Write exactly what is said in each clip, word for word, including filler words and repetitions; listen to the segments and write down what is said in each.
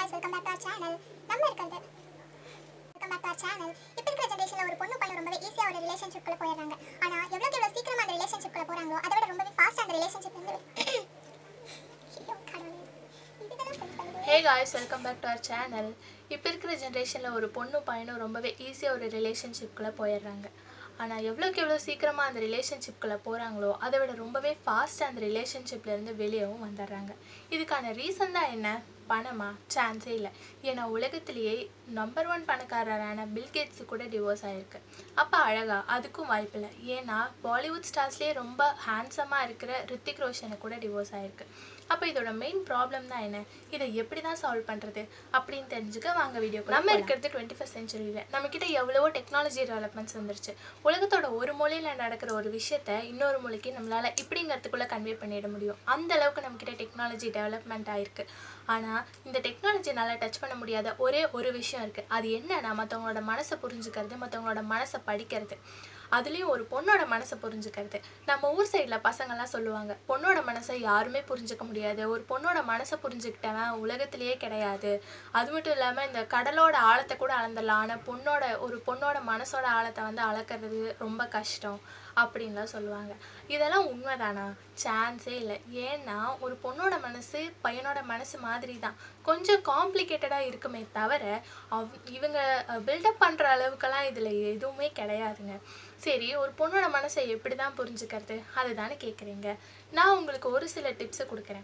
guys, welcome back to our channel. நம்ம இருக்கிறது welcome back to our channel. இப்போ இருக்கிற ஜெனரேஷன்ல ஒரு பொண்ணு பையன் ரொம்பவே ஈஸியா ஒரு ரிலேஷன்ஷிப் குள்ள போயிடுறாங்க. ஆனா எவ்வளவுக்கு எவ்வளவு சீக்கிரமா அந்த ரிலேஷன்ஷிப் குள்ள போறாங்களோ அதை விட ரொம்பவே ஃபாஸ்டா அந்த ரிலேஷன்ஷிப் வந்து Hey guys, welcome back to our channel. இப்போ இருக்கிற ஜெனரேஷனில் ஒரு பொண்ணு பையனும் ரொம்பவே ஈஸியாக ஒரு ரிலேஷன்ஷிப்குள்ளே போயிடுறாங்க. ஆனால் எவ்வளோக்கு எவ்வளோ சீக்கிரமாக அந்த ரிலேஷன்ஷிப்குள்ளே போகிறாங்களோ அதை விட ரொம்பவே ஃபாஸ்ட்டாக அந்த ரிலேஷன்ஷிப்லேருந்து வெளியவும் வந்துடுறாங்க. இதுக்கான ரீசன் தான் என்ன? பணமா? சான்ஸே இல்லை. ஏன்னா உலகத்திலேயே நம்பர் ஒன் பணக்காரரான பில்கேட்ஸு கூட டிவோர்ஸ் ஆகிருக்கு. அப்போ அழகா? அதுக்கும் வாய்ப்பில்லை. ஏன்னா பாலிவுட் ஸ்டார்ஸ்லேயே ரொம்ப ஹேண்ட்ஸமாக இருக்கிற ரித்திக் ரோஷனுக்கு கூட டிவோர்ஸ் ஆகிருக்கு. அப்போ இதோட மெயின் ப்ராப்ளம் தான் என்ன? இதை எப்படி தான் சால்வ் பண்ணுறது அப்படின்னு தெரிஞ்சுக்க வாங்க வீடியோ. நம்ம இருக்கிறது டுவெண்ட்டி ஃபஸ்ட் சென்ச்சுரியில். நம்மக்கிட்ட எவ்வளவோ டெக்னாலஜி டெவலப்மெண்ட்ஸ் வந்துருச்சு. உலகத்தோட ஒரு மூலையில் நடக்கிற ஒரு விஷயத்த இன்னொரு மூலைக்கு நம்மளால் இப்படிங்கிறதுக்குள்ளே கன்வே பண்ணிட முடியும். அந்த அளவுக்கு நம்மக்கிட்ட டெக்னாலஜி டெவலப்மெண்ட் ஆகிருக்கு. ஆனால் இந்த டெக்னாலஜினால டச் பண்ண முடியாத ஒரே ஒரு விஷயம் இருக்குது. அது என்னன்னா மற்றவங்களோட மனசை புரிஞ்சுக்கிறது, மற்றவங்களோட மனசை படிக்கிறது. அதுலேயும் ஒரு பொண்ணோட மனசை புரிஞ்சுக்கிறது. நம்ம ஊர் சைடில் பசங்கள்லாம் சொல்லுவாங்க, பொண்ணோட மனசை யாருமே புரிஞ்சுக்க முடியாது, ஒரு பொண்ணோட மனசை புரிஞ்சுக்கிட்டவன் உலகத்திலேயே கிடையாது. அது மட்டும் இல்லாமல் இந்த கடலோட ஆழத்தை கூட அளந்துடலாம், ஆனால் பொண்ணோட ஒரு பொண்ணோட மனசோட ஆழத்தை வந்து அளக்கிறது ரொம்ப கஷ்டம் அப்படின்லாம் சொல்லுவாங்க. இதெல்லாம் உண்மைதானா? சான்ஸே இல்லை. ஏன்னா ஒரு பொண்ணோட மனசு பையனோட மனசு மாதிரி தான், கொஞ்சம் காம்ப்ளிகேட்டடாக இருக்குமே தவிர அவ் இவங்க பில்டப் பண்ணுற அளவுக்கெல்லாம் இதில் எதுவுமே கிடையாதுங்க. சரி, ஒரு பொண்ணோட மனசை எப்படி தான் புரிஞ்சுக்கிறது அதுதானே கேட்குறீங்க. நான் உங்களுக்கு ஒரு சில டிப்ஸை கொடுக்குறேன்.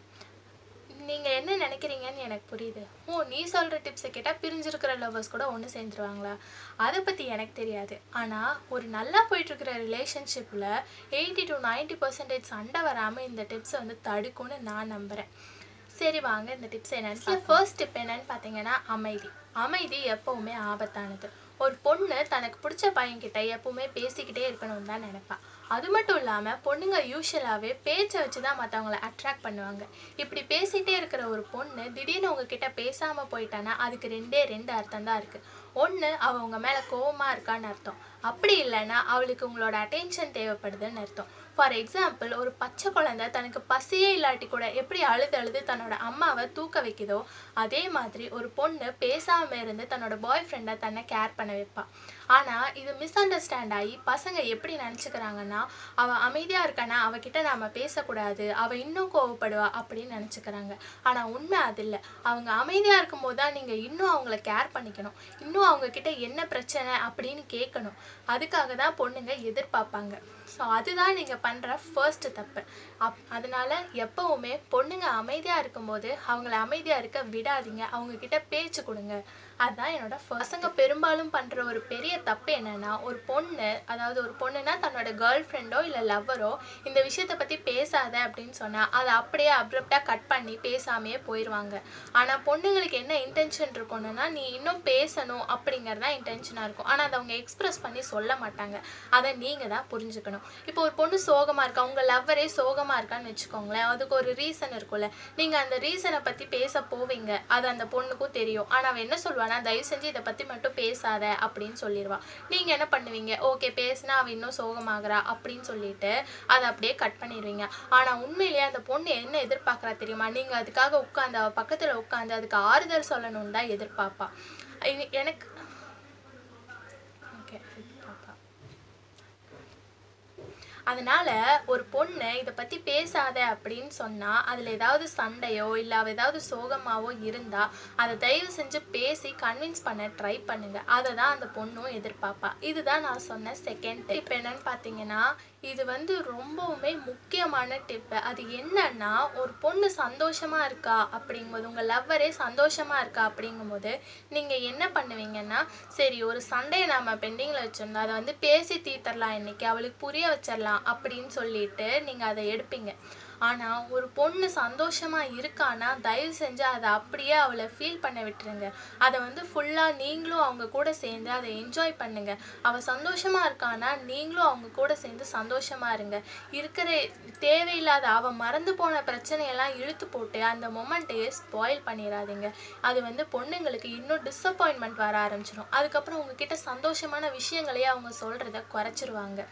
நீங்கள் என்ன நினைக்கிறீங்கன்னு எனக்கு புரியுது. ஓ, நீ சொல்கிற டிப்ஸை கேட்டால் பிரிஞ்சிருக்கிற லவ்வர்ஸ் கூட ஒன்று சேர்ந்துருவாங்களா? அதை பற்றி எனக்கு தெரியாது. ஆனால் ஒரு நல்லா போயிட்டுருக்கிற ரிலேஷன்ஷிப்பில் எயிட்டி டு நைன்ட்டி பர்சன்டேஜ் சண்டை வராமல் இந்த டிப்ஸை வந்து தடுக்கும்னு நான் நம்புகிறேன். சரி வாங்க, இந்த டிப்ஸ் என்னென்னு. ஃபர்ஸ்ட் டிப் என்னன்னு பார்த்தீங்கன்னா அமைதி. அமைதி எப்போவுமே ஆபத்தானது. ஒரு பொண்ணு தனக்கு பிடிச்ச பையன்கிட்ட எப்பவுமே பேசிக்கிட்டே இருக்கணும்னு தான் நினைப்பா. அது மட்டும் இல்லாமல் பொண்ணுங்க யூஸ்வலாகவே பேச்சை வச்சு தான் மற்றவங்கள அட்ராக்ட் பண்ணுவாங்க. இப்படி பேசிகிட்டே இருக்கிற ஒரு பொண்ணு திடீர்னு உங்ககிட்ட பேசாமல் போயிட்டானா அதுக்கு ரெண்டே ரெண்டு அர்த்தம் தான் இருக்குது. ஒன்று, அவள் உங்கள் மேலே கோவமாக இருக்கான்னு அர்த்தம். அப்படி இல்லைன்னா அவளுக்கு உங்களோட அட்டென்ஷன் தேவைப்படுதுன்னு அர்த்தம். ஃபார் எக்ஸாம்பிள், ஒரு பச்சை குழந்தை தனக்கு பசியே இல்லாட்டி கூட எப்படி அழுது அழுது தன்னோட அம்மாவை தூக்க வைக்குதோ அதே மாதிரி ஒரு பொண்ணு பேசாமல் இருந்து தன்னோட பாய் ஃப்ரெண்டை தன்னை கேர் பண்ண வைப்பா. ஆனால் இது மிஸ் அண்டர்ஸ்டாண்ட் ஆகி பசங்க எப்படி நினச்சிக்கிறாங்கன்னா, அவள் அமைதியாக இருக்கானா அவகிட்ட நாம் பேசக்கூடாது, அவள் இன்னும் கோவப்படுவா அப்படின்னு நினச்சிக்கிறாங்க. ஆனால் உண்மை அது இல்லை. அவங்க அமைதியாக இருக்கும்போது தான் நீங்கள் இன்னும் அவங்கள கேர் பண்ணிக்கணும், இன்னும் அவங்கக்கிட்ட என்ன பிரச்சனை அப்படின்னு கேட்கணும். அதுக்காக தான் பொண்ணுங்க எதிர்பார்ப்பாங்க. ஸோ அதுதான் நீங்கள் பண்ணுற ஃபர்ஸ்ட் தப்பு. அப் அதனால் எப்போவுமே பொண்ணுங்க அமைதியாக இருக்கும்போது அவங்கள அமைதியாக இருக்க விடாதீங்க, அவங்கக்கிட்ட பேச்சு கொடுங்க. அதுதான் என்னோட பசங்க பெரும்பாலும் பண்ணுற ஒரு பெரிய தப்பு என்னென்னா, ஒரு பொண்ணு, அதாவது ஒரு பொண்ணுனா தன்னோட கேர்ள் ஃப்ரெண்டோ இல்லை லவ்வரோ இந்த விஷயத்தை பற்றி பேசாத அப்படின்னு சொன்னால் அதை அப்படியே அப்ரப்டாக கட் பண்ணி பேசாமையே போயிடுவாங்க. ஆனால் பொண்ணுங்களுக்கு என்ன இன்டென்ஷன் இருக்கணும்னா, நீ இன்னும் பேசணும் அப்படிங்கிறது தான் இன்டென்ஷனாக இருக்கும். ஆனால் அதை அவங்க எக்ஸ்ப்ரெஸ் பண்ணி சொல்ல மாட்டாங்க. அதை நீங்கள் தான் புரிஞ்சுக்கணும். இப்போ ஒரு பொண்ணு சோகமாக இருக்கா, உங்கள் லவ்வரே சோகமாக இருக்கான்னு வச்சுக்கோங்களேன், அதுக்கு ஒரு ரீசன் இருக்கும்ல. நீங்கள் அந்த ரீசனை பற்றி பேச போவீங்க, அது அந்த பொண்ணுக்கும் தெரியும். ஆனால் அவன் என்ன சொல்லுவானா, தயவு செஞ்சு இதை பற்றி மட்டும் பேசாத அப்படின்னு சொல்லிடுவா. நீங்கள் என்ன பண்ணுவீங்க? ஓகே, பேசினா அவள் இன்னும் சோகமாகறா அப்படின்னு சொல்லிட்டு அதை அப்படியே கட் பண்ணிடுவீங்க. ஆனால் உண்மையிலேயே அந்த பொண்ணு என்ன எதிர்பார்க்குறா தெரியுமா? நீங்கள் அதுக்காக உட்காந்து அவள் பக்கத்தில் உட்காந்து அதுக்கு ஆறுதல் சொல்லணும்னு தான் எதிர்பார்ப்பா. எனக்கு ஓகே பாப்பா அதனால் ஒரு பொண்ணு இதை பற்றி பேசாத அப்படின்னு சொன்னால் அதில் ஏதாவது சண்டையோ இல்லை அவள் ஏதாவது சோகமாகவோ இருந்தால் அதை தயவு செஞ்சு பேசி கன்வின்ஸ் பண்ண ட்ரை பண்ணுங்கள். அதை தான் அந்த பொண்ணும் எதிர்பார்ப்பா. இதுதான் நான் சொன்ன செகண்ட் டிப். என்னன்னு பார்த்தீங்கன்னா, இது வந்து ரொம்பவுமே முக்கியமான டிப்பு. அது என்னன்னா, ஒரு பொண்ணு சந்தோஷமாக இருக்கா அப்படிங்கும்போது, உங்கள் லவ்வரே சந்தோஷமாக இருக்கா அப்படிங்கும்போது நீங்கள் என்ன பண்ணுவீங்கன்னா, சரி ஒரு சண்டையை நம்ம பெண்டிங்கில் வச்சுருந்தோம், அதை வந்து பேசி தீர்த்தரலாம், இன்றைக்கி அவளுக்கு புரிய வச்சிடலாம் அப்படின்னு சொல்லிட்டு நீங்கள் அதை எடுப்பீங்க. ஆனால் ஒரு பொண்ணு சந்தோஷமாக இருக்கான்னா தயவு செஞ்சு அதை அப்படியே அவளை ஃபீல் பண்ண விட்டுருங்க. அதை வந்து ஃபுல்லாக நீங்களும் அவங்க கூட சேர்ந்து அதை என்ஜாய் பண்ணுங்கள். அவள் சந்தோஷமாக இருக்கான்னா நீங்களும் அவங்க கூட சேர்ந்து சந்தோஷமாக இருங்க. இருக்கிற தேவையில்லாத அவள் மறந்து போன பிரச்சனையெல்லாம் இழுத்து போட்டு அந்த மொமெண்ட்டையே ஸ்பாயில் பண்ணிடாதீங்க. அது வந்து பொண்ணுங்களுக்கு இன்னும் டிஸப்பாயின்மெண்ட் வர ஆரம்பிச்சிடும். அதுக்கப்புறம் உங்ககிட்ட சந்தோஷமான விஷயங்களையே அவங்க சொல்கிறத குறைச்சிருவாங்க.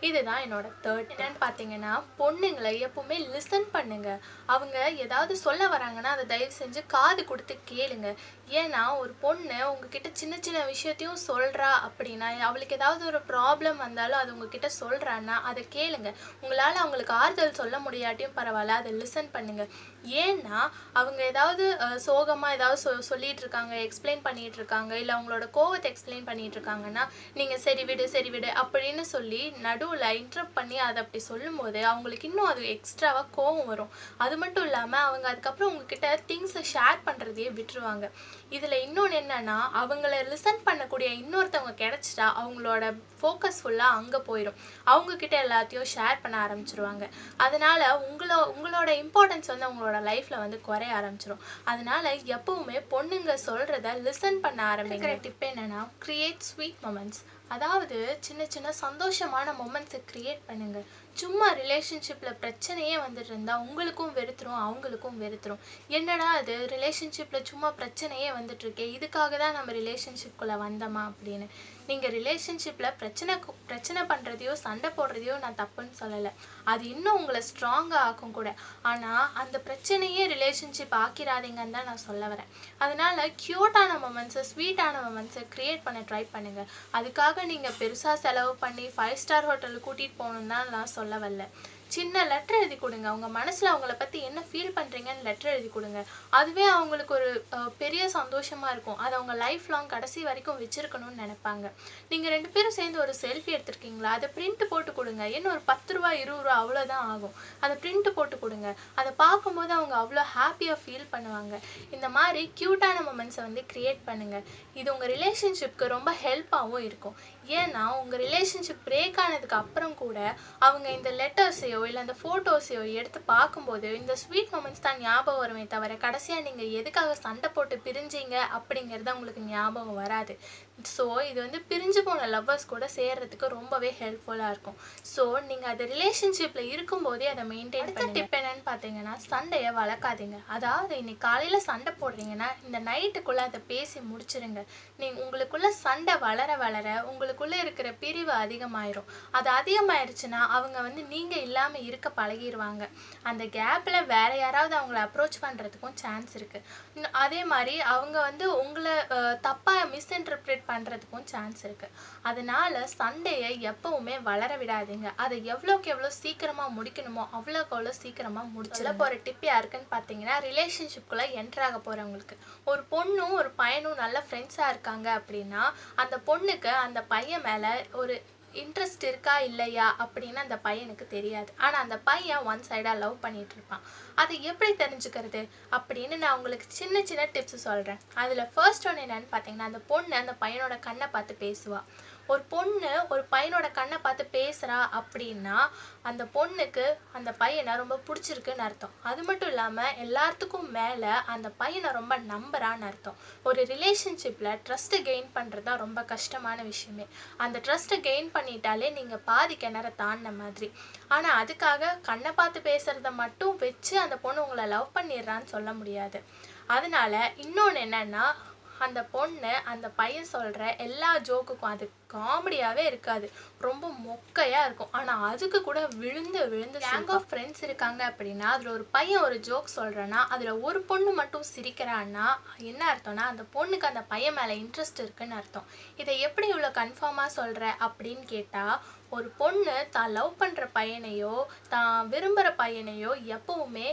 இதுதான் என்னோட தேர்ட். என்னன்னு பார்த்தீங்கன்னா, பொண்ணுங்களை எப்பவுமே லிசன் பண்ணுங்க. அவங்க ஏதாவது சொல்ல வராங்கன்னா அதை தயவு செஞ்சு காது கொடுத்து கேளுங்க. ஏன்னா ஒரு பொண்ணு உங்ககிட்ட சின்ன சின்ன விஷயத்தையும் சொல்கிறா அப்படின்னா, அவளுக்கு ஏதாவது ஒரு ப்ராப்ளம் வந்தாலும் அது உங்ககிட்ட சொல்கிறான்னா அதை கேளுங்க. உங்களால் அவங்களுக்கு ஆறுதல் சொல்ல முடியாட்டியும் பரவாயில்ல, அதை லிசன் பண்ணுங்க. ஏன்னா அவங்க ஏதாவது சோகமாக ஏதாவது சொ சொல்லிட்டு இருக்காங்க, எக்ஸ்பிளைன் பண்ணிட்டு இருக்காங்க, இல்லை அவங்களோட கோவத்தை எக்ஸ்பிளைன் பண்ணிட்டு இருக்காங்கன்னா நீங்கள் சரி விடு சரி விடு அப்படின்னு சொல்லி நடுவில் இன்டரப்ட் பண்ணி அதை அப்படி சொல்லும்போது அவங்களுக்கு இன்னும் அது எக்ஸ்ட்ராவாக கோவம் வரும். அது மட்டும் இல்லாமல் அவங்க அதுக்கப்புறம் உங்ககிட்ட திங்ஸை ஷேர் பண்ணுறதையே விட்டுருவாங்க. இதில் இன்னொன்று என்னன்னா, அவங்கள லிசன் பண்ணக்கூடிய இன்னொருத்தவங்க கிடைச்சிட்டா அவங்களோட ஃபோக்கஸ் ஃபுல்லாக அங்கே போயிடும். அவங்கக்கிட்ட எல்லாத்தையும் ஷேர் பண்ண ஆரம்பிச்சிருவாங்க. அதனால் உங்களோ உங்களோட இம்பார்ட்டன்ஸ் வந்து அவங்களோட லைஃப்பில் வந்து குறைய ஆரம்பிச்சிடும். அதனால் எப்பவுமே பொண்ணுங்க சொல்கிறத லிசன் பண்ண ஆரம்பிக்கிற டிப் என்னென்னா, க்ரியேட் ஸ்வீட் மொமெண்ட்ஸ். அதாவது சின்ன சின்ன சந்தோஷமான மொமெண்ட்ஸை க்ரியேட் பண்ணுங்கள். சும்மா ரிலேஷன்ஷிப்பில் பிரச்சனையே வந்துட்டு இருந்தால் உங்களுக்கும் வெறுத்துரும், அவங்களுக்கும் வெறுத்துரும். என்னடா அது ரிலேஷன்ஷிப்பில் சும்மா பிரச்சனையே வந்துட்டுருக்கே, இதுக்காக தான் நம்ம ரிலேஷன்ஷிப்குள்ளே வந்தோமா அப்படின்னு. நீங்கள் ரிலேஷன்ஷிப்பில் பிரச்சனை பிரச்சனை பண்ணுறதையோ சண்டை போடுறதையோ நான் தப்புன்னு சொல்லலை. அது இன்னும் உங்களை ஸ்ட்ராங்காக ஆக்கும் கூட. ஆனால் அந்த பிரச்சனையே ரிலேஷன்ஷிப் ஆக்கிடாதீங்கன்னு தான் நான் சொல்ல வரேன். அதனால் க்யூட்டான மொமெண்ட்ஸை ஸ்வீட்டான மொமெண்ட்ஸை க்ரியேட் பண்ண ட்ரை பண்ணுங்கள். அதுக்காக நீங்கள் பெருசாக செலவு பண்ணி ஃபைவ் ஸ்டார் ஹோட்டலுக்கு கூட்டிகிட்டு போகணுன்னு தான் நான் சொல்ல வரல. சின்ன லெட்டர் எழுதி கொடுங்க. அவங்க மனசில் அவங்கள பற்றி என்ன ஃபீல் பண்ணுறீங்கன்னு லெட்டர் எழுதி கொடுங்க. அதுவே அவங்களுக்கு ஒரு பெரிய சந்தோஷமாக இருக்கும். அது அவங்க லைஃப் லாங் கடைசி வரைக்கும் வச்சுருக்கணும்னு நினைப்பாங்க. நீங்கள் ரெண்டு பேரும் சேர்ந்து ஒரு செல்ஃபி எடுத்துருக்கீங்களா, அதை பிரிண்ட் போட்டு கொடுங்க. என்ன ஒரு பத்து ரூபா இருபது ரூபா அவ்வளோதான் ஆகும். அதை பிரிண்ட் போட்டு கொடுங்க. அதை பார்க்கும்போது அவங்க அவ்வளோ ஹாப்பியாக ஃபீல் பண்ணுவாங்க. இந்த மாதிரி க்யூட்டான மொமெண்ட்ஸை வந்து க்ரியேட் பண்ணுங்கள். இது உங்கள் ரிலேஷன்ஷிப்க்கு ரொம்ப ஹெல்ப்பாகவும் இருக்கும். ஏன்னா உங்கள் ரிலேஷன்ஷிப் பிரேக் ஆனதுக்கு அப்புறம் கூட அவங்க இந்த லெட்டர்ஸையோ இல்லை அந்த ஃபோட்டோஸையோ எடுத்து பார்க்கும்போது இந்த ஸ்வீட் மொமெண்ட்ஸ் தான் ஞாபகம் வருமே தவிர கடைசியாக நீங்கள் எதுக்காக சண்டை போட்டு பிரிஞ்சிங்க அப்படிங்கிறது உங்களுக்கு ஞாபகம் வராது. ஸோ இது வந்து பிரிஞ்சு போன லவ்வர்ஸ் கூட சேர்றதுக்கு ரொம்பவே ஹெல்ப்ஃபுல்லாக இருக்கும். ஸோ நீங்கள் அது ரிலேஷன்ஷிப்பில் இருக்கும்போதே அதை மெயின்டைன் பண்ணி டிப் என்னன்னு பார்த்தீங்கன்னா, சண்டையை வளர்க்காதீங்க. அதாவது இன்னைக்கு காலையில் சண்டை போடுறீங்கன்னா இந்த நைட்டுக்குள்ளே அதை பேசி முடிச்சிருங்க. நீங்கள் உங்களுக்குள்ள சண்டை வளர வளர உங்களுக்குள்ளே இருக்கிற பிரிவு அதிகமாயிரும். அது அதிகமாயிருச்சுன்னா அவங்க வந்து நீங்கள் இல்லாமல் இருக்க பழகிடுவாங்க. அந்த கேப்பில் வேற யாராவது அவங்கள அப்ரோச் பண்ணுறதுக்கும் சான்ஸ் இருக்குது. அதே மாதிரி அவங்க வந்து உங்களை தப்பாக மிஸ்இன்டர்பிரேட் பண்ணுறதுக்கும் சான்ஸ் இருக்குது. அதனால சண்டையை எப்பவுமே வளர விடாதீங்க. அதை எவ்வளோக்கு எவ்வளோ சீக்கிரமாக முடிக்கணுமோ அவ்வளோக்கு அவ்வளோ சீக்கிரமாக முடிச்சுல போகிற டிப் யாருக்குன்னு பார்த்தீங்கன்னா, ரிலேஷன்ஷிப்குள்ளே என்ட்ராக போகிறவங்களுக்கு. ஒரு பொண்ணும் ஒரு பையனும் நல்ல ஃப்ரெண்ட்ஸாக இருக்காங்க அப்படின்னா அந்த பொண்ணுக்கு அந்த பையன் மேலே ஒரு இன்ட்ரெஸ்ட் இருக்கா இல்லையா அப்படின்னு அந்த பையனுக்கு தெரியாது. ஆனால் அந்த பையன் ஒன் சைடாக லவ் பண்ணிட்டு இருப்பான். அதை எப்படி தெரிஞ்சுக்கிறது அப்படின்னு நான் உங்களுக்கு சின்ன சின்ன டிப்ஸ் சொல்கிறேன். அதில் ஃபர்ஸ்ட் ஒன்று என்னன்னு பார்த்தீங்கன்னா, அந்த பொண்ணு அந்த பையனோட கண்ணை பார்த்து பேசுவாள். ஒரு பொண்ணு ஒரு பையனோட கண்ணை பார்த்து பேசுகிறா அப்படின்னா அந்த பொண்ணுக்கு அந்த பையனை ரொம்ப பிடிச்சிருக்குன்னு அர்த்தம். அது மட்டும் இல்லாமல் எல்லாத்துக்கும் மேலே அந்த பையனை ரொம்ப நம்புறான்னு அர்த்தம். ஒரு ரிலேஷன்ஷிப்பில் ட்ரஸ்ட்டு கெயின் பண்ணுறது தான் ரொம்ப கஷ்டமான விஷயமே. அந்த ட்ரஸ்ட்டை கெயின் பண்ணிட்டாலே நீங்கள் பாதி கிணற தாண்டின மாதிரி. ஆனால் அதுக்காக கண்ணை பார்த்து பேசுகிறத மட்டும் வச்சு அந்த பொண்ணு உங்களை லவ் பண்ணிடுறான்னு சொல்ல முடியாது. அதனால இன்னொன்று என்னன்னா, அந்த பொண்ணு அந்த பையன் சொல்கிற எல்லா ஜோக்குக்கும் அது காமெடியாகவே இருக்காது, ரொம்ப மொக்கையாக இருக்கும். ஆனால் அதுக்கு கூட விழுந்து விழுந்து கேங் ஆஃப் ஃப்ரெண்ட்ஸ் இருக்காங்க அப்படின்னா அதில் ஒரு பையன் ஒரு ஜோக் சொல்கிறேன்னா அதில் ஒரு பொண்ணு மட்டும் சிரிக்கிறான்னா என்ன அர்த்தம்னா அந்த பொண்ணுக்கு அந்த பையன் மேலே இன்ட்ரெஸ்ட் இருக்குன்னு அர்த்தம். இதை எப்படி இவ்வளோ கன்ஃபார்மாக சொல்கிற அப்படின்னு கேட்டால், ஒரு பொண்ணு தான் லவ் பண்ணுற பையனையோ தான் விரும்புகிற பையனையோ எப்பவுமே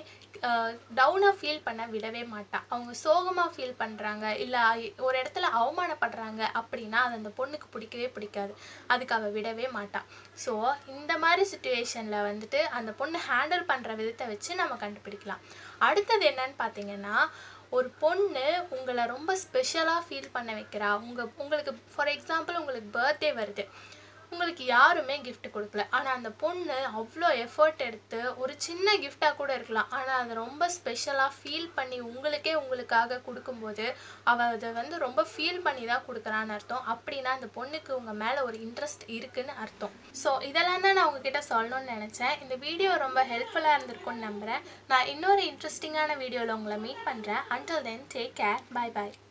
டவுனாக ஃபீல் பண்ண விடவே மாட்டான். அவங்க சோகமாக ஃபீல் பண்ணுறாங்க இல்லை ஒரு இடத்துல அவமானப்படுறாங்க அப்படின்னா அது அந்த பொண்ணுக்கு பிடிக்கவே பிடிக்காது. அதுக்கு அவள் விடவே மாட்டான். ஸோ இந்த மாதிரி சுச்சுவேஷனில் வந்துட்டு அந்த பொண்ணு ஹேண்டில் பண்ணுற விதத்தை வச்சு நம்ம கண்டுபிடிக்கலாம். அடுத்தது என்னன்னு பார்த்தீங்கன்னா, ஒரு பொண்ணு உங்களை ரொம்ப ஸ்பெஷலாக ஃபீல் பண்ண வைக்கிறா. உங்கள் உங்களுக்கு ஃபார் எக்ஸாம்பிள் உங்களுக்கு பர்த்டே வருது, உங்களுக்கு யாருமே கிஃப்ட் கொடுக்கல, ஆனால் அந்த பொண்ணு அவ்வளோ எஃபர்ட் எடுத்து ஒரு சின்ன கிஃப்டாக கூட இருக்கலாம், ஆனால் அதை ரொம்ப ஸ்பெஷலாக ஃபீல் பண்ணி உங்களுக்கே உங்களுக்காக கொடுக்கும்போது அவள் அதை வந்து ரொம்ப ஃபீல் பண்ணி தான் கொடுக்குறான்னு அர்த்தம். அப்படின்னா அந்த பொண்ணுக்கு உங்கள் மேலே ஒரு இன்ட்ரெஸ்ட் இருக்குன்னு அர்த்தம். ஸோ இதெல்லாம் தான் நான் உங்ககிட்ட சொல்லணும்னு நினச்சேன். இந்த வீடியோ ரொம்ப ஹெல்ப்ஃபுல்லாக இருந்திருக்கும்னு நம்புகிறேன். நான் இன்னொரு இன்ட்ரெஸ்டிங்கான வீடியோவில் உங்களை மீட் பண்ணுறேன். Until then take care, bye பாய்.